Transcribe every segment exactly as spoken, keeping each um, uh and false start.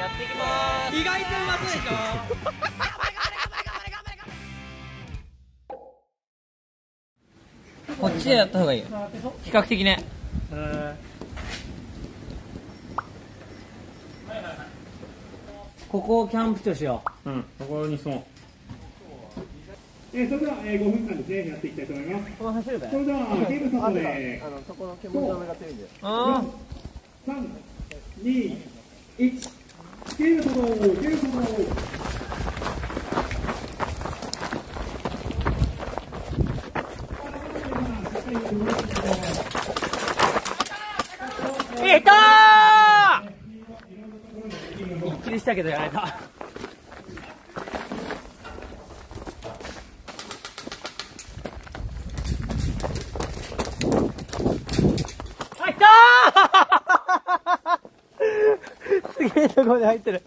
やっていきます。意外とうまそうでしょ。こっちでやった方がいいよ、比較的ね。ここをキャンプ地としよう。うん、ここにそう。 えー、それでは、えー、ごふんかんですね、やっていきたいと思います。 この走るかい。 それでは、ゲームスタートであの、そこの煙の目が強いんで。 あー。さん、に、いち、ゲームスタート、ゲームスタート。 いったー。びっくりしたけどやられた。すげえところで入ってる。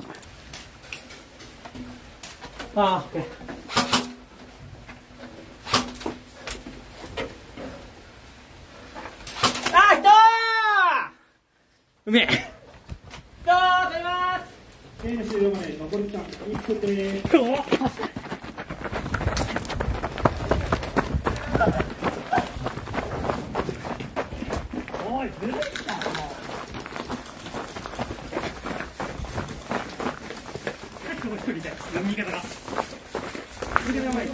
ああ、オッケー。あ、来たー。うめえ。来たー、取ります。 ゲーム終了まで残り時間いっぷんでーす。おい、ずるいか。右肩が右肩がやばい。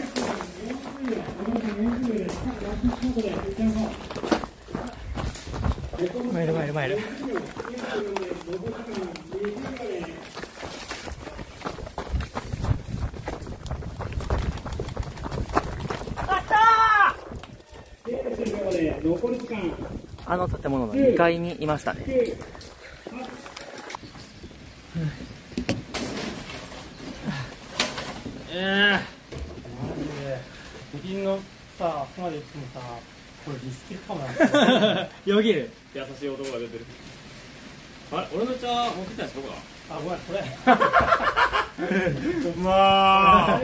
マイルマイルマイル。あったー。残り時間。 あの建物のにかいにいましたね。ええー、 部品のさ、あそこまで行ってもさ、これリスケかもなんですよ。 よぎる。 優しい男が出てる。あれ、俺の茶持ってきたやつどこだ。あ、ごめん、これ。まあ。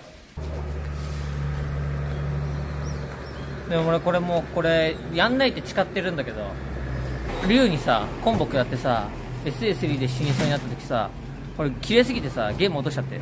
でも俺これもうこれやんないって誓ってるんだけど、龍にさコンボ食らってさ エスエースリー で死にそうになった時さ、これ綺麗すぎてさゲーム落としちゃって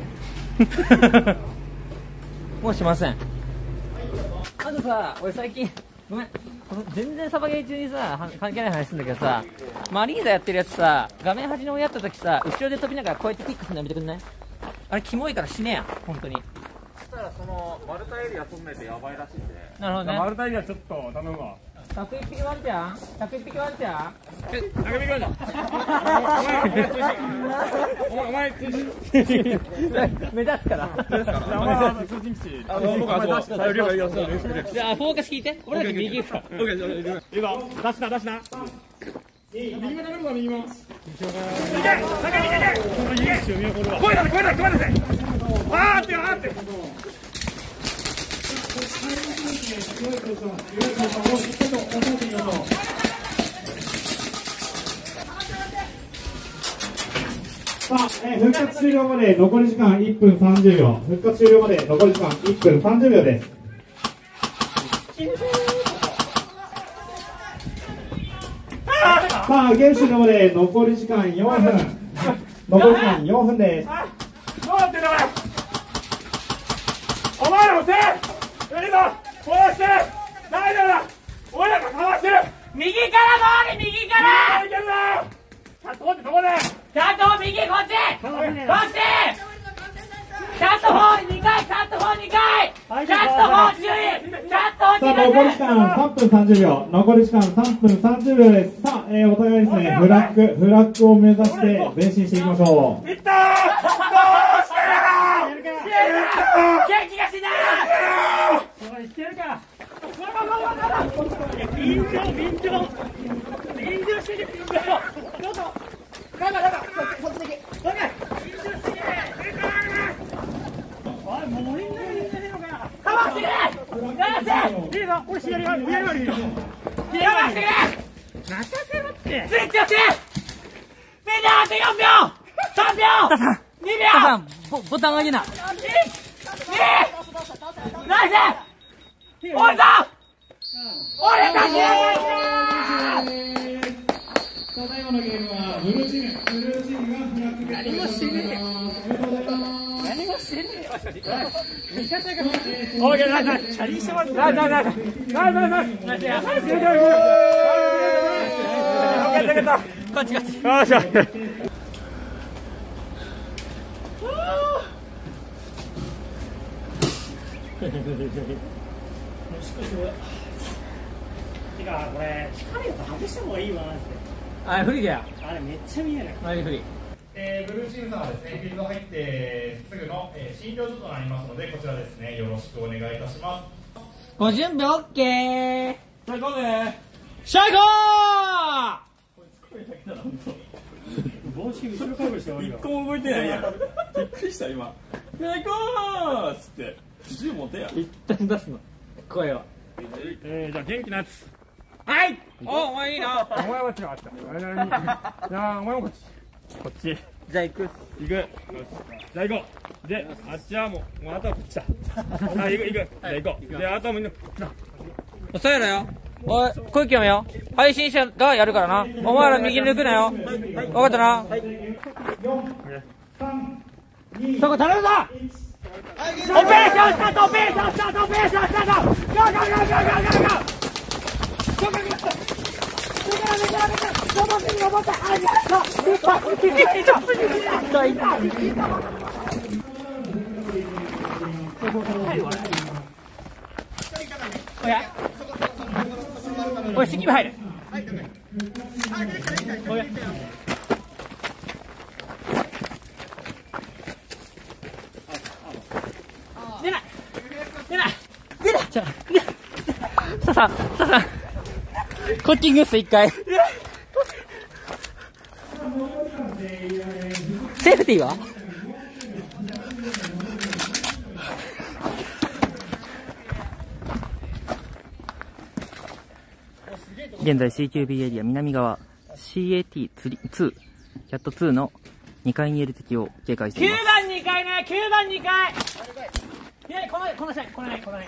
もうしません。あとさ、俺最近ごめん、この全然サバゲー中にさ関係ない話するんだけどさ、マリーザやってるやつさ、画面端に追いやった時さ、後ろで飛びながらこうやってキックするのやめてくんない？あれキモいから死ねや、本当に。 そしたらその丸太エリア取んないとやばいらしいんで。 なるほどね。 丸太エリアちょっと頼むわ。 ひゃくいっぴきワンちゃん？ ひゃくいっぴきワンちゃん？ え、中身がじゃん。お前通信。 目立つから。 目立つから。お前通信基地。あ、僕はそう。頼りがいいよ。 じゃあフォーカス聞いて。俺だけ右行くから。 オッケー。いいぞ。出した出した。右も食べるぞ右も。右け。中右け。このいいですよ見送るわ。声だ声だ声だぜ。あーってあーって。 さあ、えー、復活終了まで残り時間いっぷんさんじゅうびょう。復活終了まで残り時間いっぷんさんじゅうびょうです。さあ、ゲーム終了まで残り時間よんぷん。残り時間よんぷんです。 どうなってんだお前らもせえ。いいぞ。こうして大丈夫だ。俺らがかわしてる。 右から回れ、右から。 いけるぞ。ちゃんと待って、どこで。 ちゃんと右こっち。こっち。キャットフォーにかい、キャットフォーにかい。キャットフォー注意。キャットフォーさあ、残り時間さんぷんさんじゅうびょう。残り時間さんぷんさんじゅうびょうです。さあ、えー、お互いですね、フラッグ、フラッグを目指して前進していきましょう。 いったー。どうしてるの。 元気がしない。 いけるか。臨場、臨場。臨場してる。臨場。どうぞ。なんか、なんか、そっちで。どけ。臨場してる。おい、もうみんなでやってるのか。 かわしてくれ。やせ。いいぞ、俺左側に、左側にいるよ。 かわしてくれ。 任せろって。 スイッチ押して。みんなあとよんびょう。さんびょう。にびょう。ボタン上げな。いち、に、ナイス。おいぞ。俺たちただいまのゲームはブルーチーム、ブルーチームがフラッグゲット。 しナイス。オーケー、ナイスナイス。チャリしてます。ナイスナイスナイス。ナイスナイスナイス。ナイスナイス。こっちこっち。よっしゃ。てかこれ光るやつ外した方がいいわマジで。 あれ、フリだよ。 あれめっちゃ見えない。 あれ、フリ。 えー、ブルーチームさんはですね、フィールド入ってすぐの、えー、診療所となりますので、こちらですね、よろしくお願いいたします。 ご準備オッケー。 さあ行こうぜ。 シャイコ帽子後ろかぶりして終わりだ。一個も動いてないやん。びっくりした今。行こうっつって銃持てや。 ー。一旦出すの。声は。 えー、じゃあ元気なやつ。 はい。お、お前いいな。 お前は違った。あれなりに。じゃあお前もこっち。こっち。 じゃあ行く。 行く。じゃあ行こう。で、あっちはもう、もうあとはこっちだ。あ、行く行く。じゃあ行こう。で、あとはみんな。 そうやろよ。おい、空気読めよ。配信者がやるからな。お前ら右抜くなよ。分かったな。そこ頼むぞ。オペレーションスタート、オペレーションスタート、オペレーションスタート。ゴーゴーゴーゴーゴーゴーゴー。ゴーゴーゴーゴーゴーゴー。ロボットにロボット。あ、やった。リパスキー。ちょっと痛い痛い痛い。おや。おい、式部入る。おや。出ない。出ない。出ない。じゃあ、ささ、ささ、コッキングス一回。セーフティーは？現在 シーキュービー エリア南側 シーエーティーツー キャットツーのにかいにいる敵を警戒しています。きゅうばんにかいね、きゅうばんにかい。左、このこの下、このね、このね。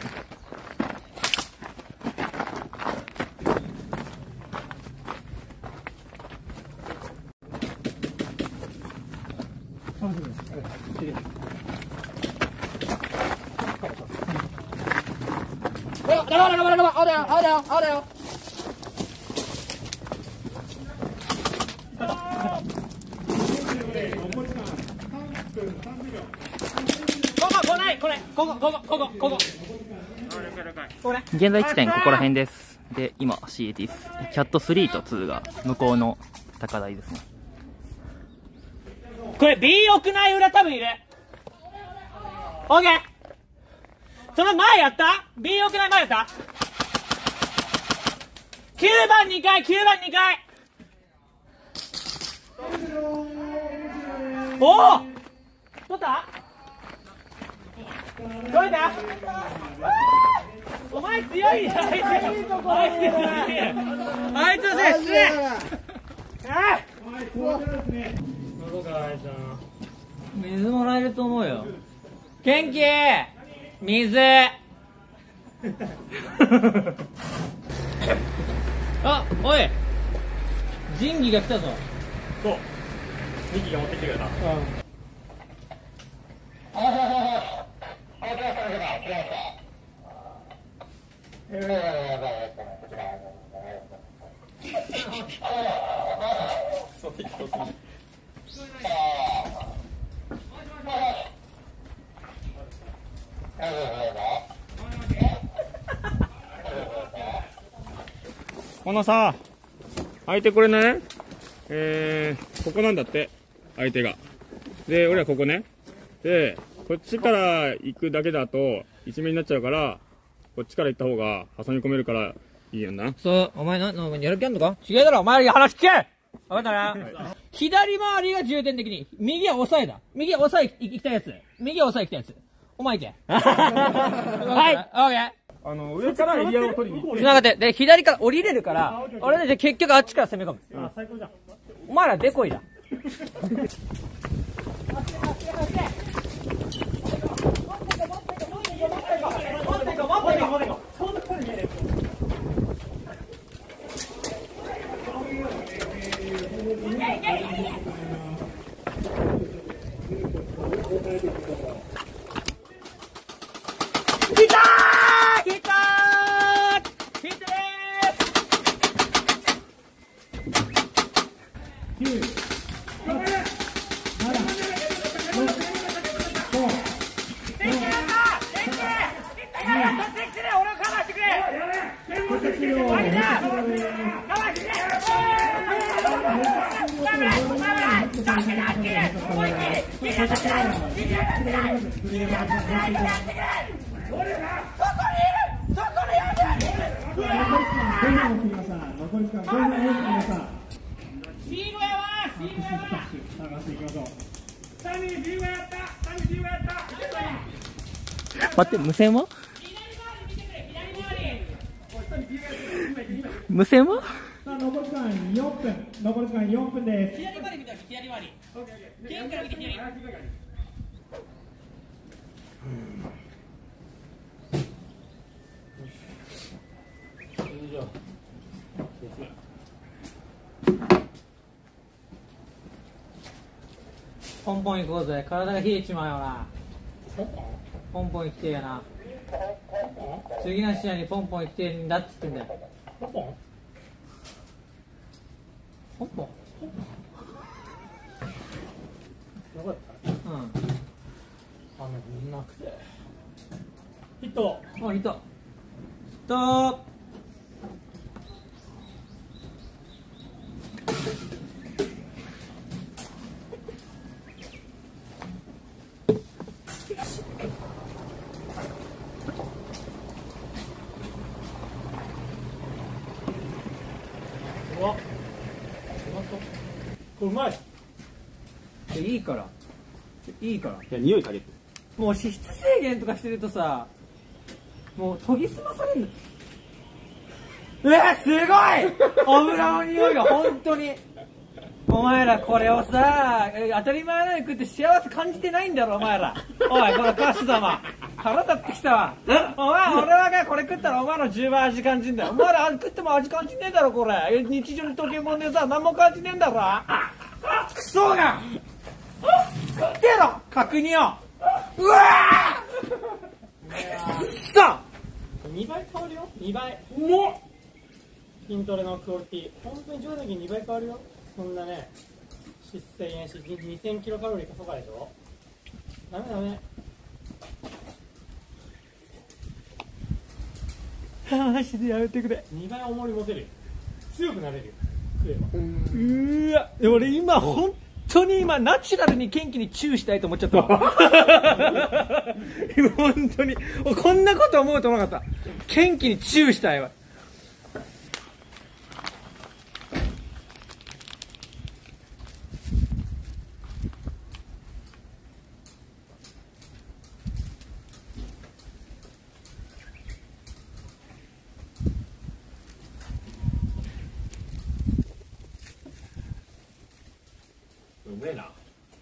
青だよ、青だよ、青だよ、青だよ、青だよ、青だよ。ここ、こないこれ、ここ、ここ、ここ、ここ。現在地点ここら辺です。で、今 シーエーティー です。キャットスリーとツーが向こうの高台ですね。これ B 屋内裏多分いる。オーケー。その前やった ?B 屋内前やった ?きゅうばんにかい、きゅうばんにかい。おお取った取れたお前強いじゃん。あいつあいつあいつのせい失礼。あ水もらえると思うよ。元気水あ、おい仁義が来たぞ。 そう。ミキが持ってきてくれた。うん。このさ、相手これね、えー、ここなんだって、相手が。で、俺はここね。で、こっちから行くだけだと、一面になっちゃうから、こっちから行った方が挟み込めるからいいやんな。 そう、お前な、なやる気あんのか違えだろ、お前ら話聞けわかったな、はい、左回りが重点的に、右は抑えだ。右は抑え行きたいやつ。右は抑え行きたいやつ。お前行け。はい、オッケー。 あの、上からエリアを取りに行って。 繋がって。で、左から降りれるから、俺ね、じゃ結局あっちから攻め込む。 あ、最高じゃん。 お前らデコイだ。 待って、無線は無線はさあ、残り時間よんぷん、残り時間よんぷんです。 左回り見てほしい、左回り。剣から見て左。ポンポン行こうぜ、体が冷えちまうよな。ポンポン行きてえやな。次の試合にポンポン行きてえんだっつってんだよ。ポンポンポンポンうん。あ、なくて。ヒット。あ、ヒット。ヒット。 これうまい。 いいから。いいから。 いや、匂い嗅げって。 もう脂質制限とかしてるとさ、もう研ぎ澄まされるの。えー、すごい油の匂いが本当に。お前らこれをさ、当たり前のように食って幸せ感じてないんだろ、お前ら。おい、このカス玉。腹立ってきたわ。お前、俺はね、これ食ったらお前のじゅうばい味感じんだよ。お前ら食っても味感じねえだろ、これ。日常に溶け込んでさ、何も感じねえんだろ。クソが食ってろ角煮を。うわーくそにばい変わるよ。にばい。もう筋トレのクオリティ。本当に上手ににばい変わるよ。そんなね、脂質制限しにせんキロカロリーかとかでしょ。ダメダメ。 マジでやめてくれ。 にばい重り持てるよ。強くなれるよ。食えば。 うーわ、俺今本当に今ナチュラルに元気にチューしたいと思っちゃったわ。本当にこんなこと思うと思わなかった。元気にチューしたいわ。 うめえな。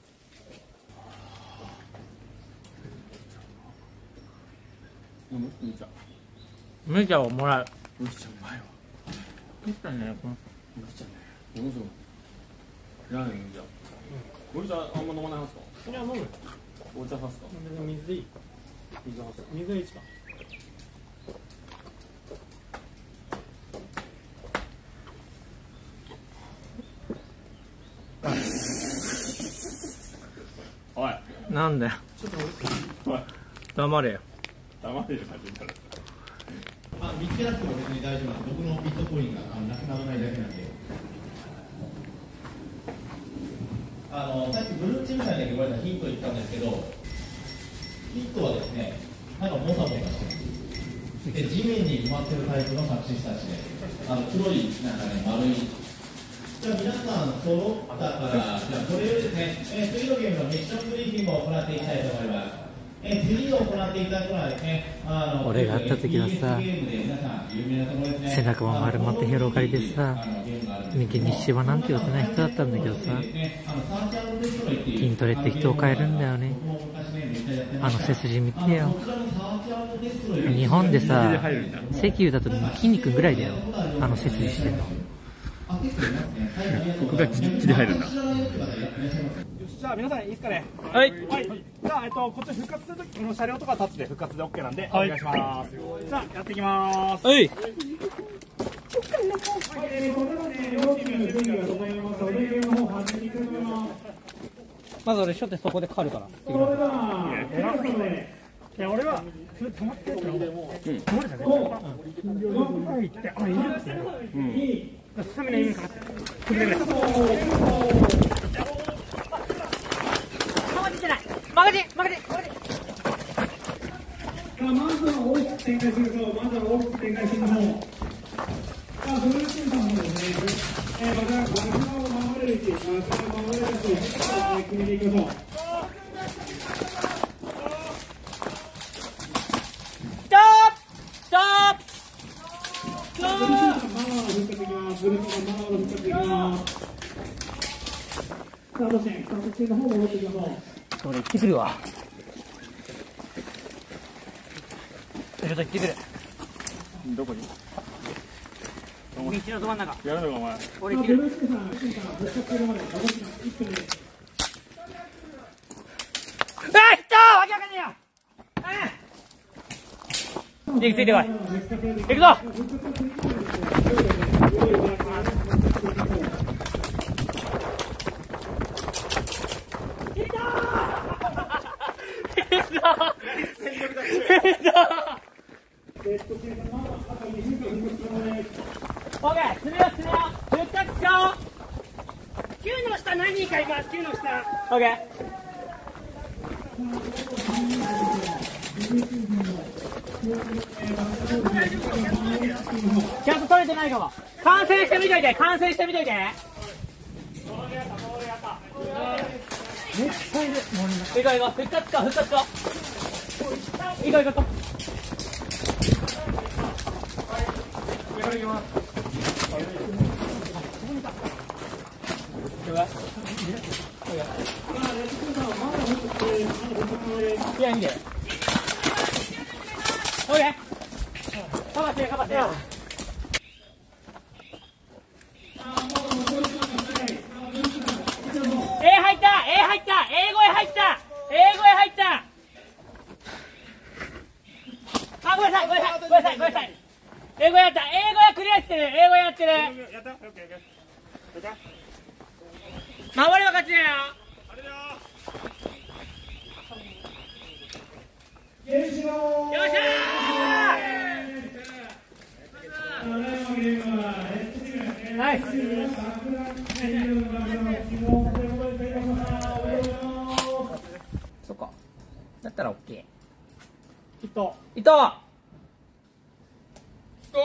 むいちゃ麦茶をもらう。 むいちゃうまいわ。 麦茶ね、このむいちゃね、ものすごい。いらないむいちゃ。むいちゃあんま飲まないますか。 それは飲む。 お茶派すか。 水でいい。 水派すか。 水が一番。 おい。 なんだよ。 ちょっとおい。 黙れよ。 黙れる感じになる。 あ、見つけなくても別に大丈夫なんで、僕のビットコインがあのなくならないだけなんで。あのさっきブルーチームさんに言われたヒントを言ったんですけど、ヒントはですね、なんかモサモサしてます。で、地面に埋まってるタイプのサクシスたちで、あの黒いなんかね丸い。じゃあ皆さん揃ったから、じゃあこれよりですね、えー、次のゲームのミッションブリーフィングを行っていきたいと思います。えー、次を行っていただくのはですね、あの俺が会った時はさ、背中も丸まって広がりでさ、右にシワなんて寄せない人だったんだけどさ、筋トレって人を変えるんだよね。あの背筋見てよ。日本でさ、石油だと筋肉ぐらいだよ、あの背筋してるの。 ここが血で入るんだ。 じゃあ皆さんいいですかね。 はい。 はい。じゃあえっとこっち復活するときこの車両とかタッチで復活で OK なんでお願いします。じゃあやっていきます。 はい。まず俺初手そこで狩るから。 いや俺はそれ止まってるからもう止まるじゃね。うん。はいってあいるって。うん。スタミナ意味かかってる。 マガジンマガジンマガジン。 さあ、まずは大きく展開していきましょう。まずは大きく展開していきましょう。さあ、ブルーチームさんもですね、えー、また、バックを守れる位置、バックを守れる位置、えー、決めていきましょう。 ストップストップストブルーチームさん、マナーを復活できます。ブルーチームさん、マナーを復活できます。スタート地点、スタート地点の方戻っていきましょう。 俺行ってくるわ。ちょっと行ってくる。 どこに道のど真ん中。 やるのかお前。 俺行ってくる。 ブルーチームさん、シンから復活するまで残りいっぷんです。 えっとわけわかんねえよ。リーグついてこい。行くぞ。オッケー、詰めよう詰めよう。復活しよう。きゅうの下何人かいます。きゅうの下。オッケー。ちゃんと取れてないかも。完成してみといて、完成してみといて。めっちゃいる。行こう行こう、復活か、復活か。行こう行こう行こう。いや、いいんだよ。オッケー。カバーしてよ、カバーしてよ。A 入った A 入った A 声入った A 声入った。あ、ごめんなさいごめんなさいごめんなさいごめんなさい。英語やった。英語やクリアしてる。英語やってる。 やった？オッケーオッケー。 守りは勝ちだよ。 よっしゃよっしゃー。ナイス。そっか。だったら オーケー。 ヒット。 伊藤。 ストッ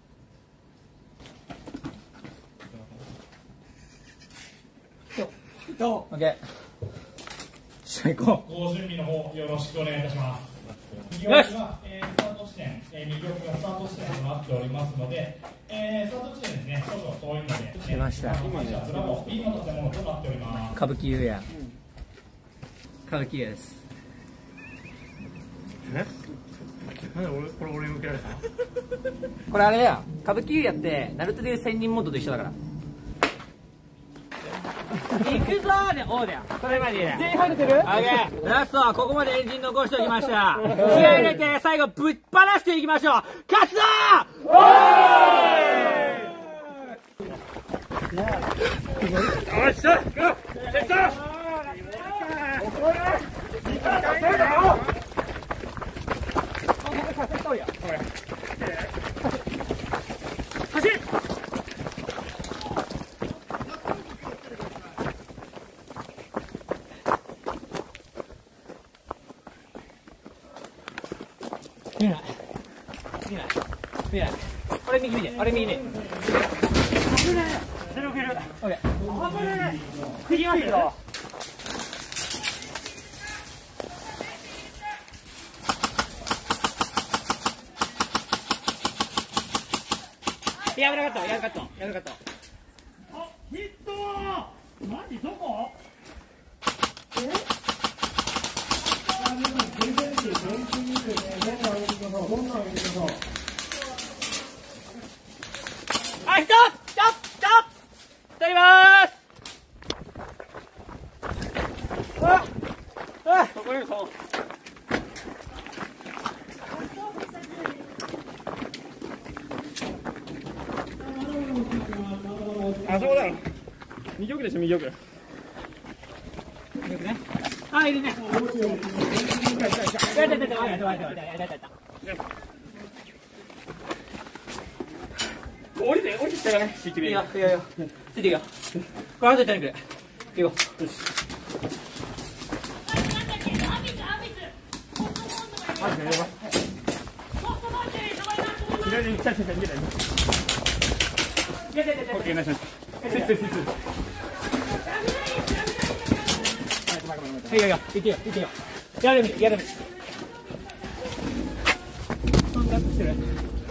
ヒット。 オッケー。じゃあ行こご準備の方よろしくお願いいたします。右よし奥が、えー、スタート地点、えー、右奥がスタート地点となっておりますので、えー、スタート地点ですね、少々遠いので、ね、 出ました今ね、それはもう B の建物となっておりまう。 す。 歌舞伎優也。歌舞伎優也です。 なんで俺これ俺に向けられた？ これあれだよ。歌舞伎優也ってナルトでいう千人モードと一緒だから。行くぞーでおうだよ。それまでだよ。全員入れてる？オッケー。ラストはここまでエンジン残しておきました。気合い入れて最後ぶっ放していきましょう。勝つぞー！おーい！よっしゃ！よっしゃ！走れ！見えない見えない見えない。俺右見て、俺右見て。危ねえ。ゼロキル。オッケー。危ねえ。食いますよ。やめなかった、やめなかった、やめなかった。 あ、ヒット。マジどこ？ あ、ストップストップストップ取りまーす。ああここにそう。あそこだろ。右奥でしょ右奥。 よくね。あ、いるね。やったやったやったやったやったやったやったやった。 降りて降りてきたからね。 いいよ、いいよ、いいよ。ついていいよ。これ後で取りに来る。行こう。よし。 いいよいいよ、行けよ行けよ。やるみやるみ。そんなしてる。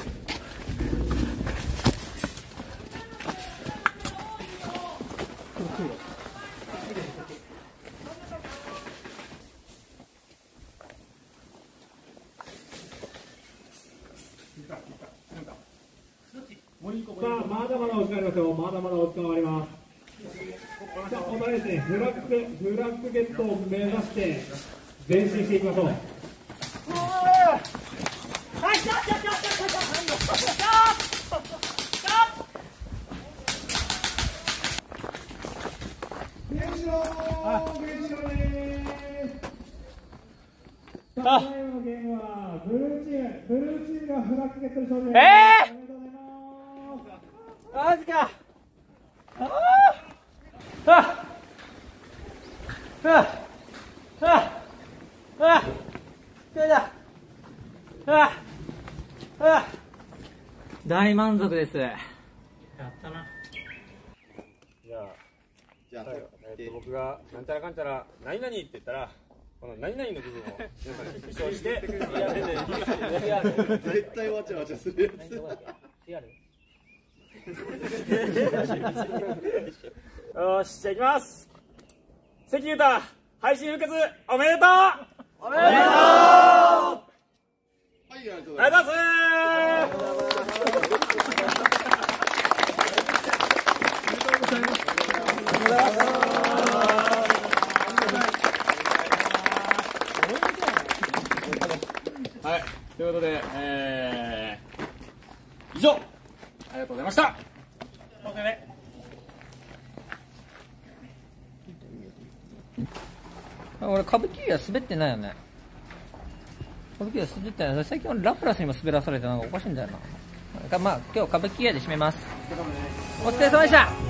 さあ、まだまだお時間ありますよ。まだまだお時間あります。さあ、お互いですね、フラッグ、フラッグゲットを目指して前進していきましょう。原子炉、原子炉です。さあ、最後のゲームはブルーチーム、ブルーチームがフラッグゲットで勝利です。 えー、 おめでとうございます。 マジか。ああ。ああ。ああ。ああ。それだ。ああ。ああ。 大満足です。 やったな。 じゃあ、じゃあ、えっと、僕が、なんちゃらかんちゃら、何々って言ったら、この何々の部分を皆さんに復唱して、 絶対わちゃわちゃするやつ。 よし、じゃあ行きます。関裕太、配信復活おめでとう。おめでとう。はい、ありがとうございます。はい、ということで、えー、以上、ありがとうございました。 俺、歌舞伎は滑ってないよね。歌舞伎は滑ってない。最近俺、ラプラスにも滑らされてなんかおかしいんだよな。まあ、今日歌舞伎屋で締めます。お疲れ様でした。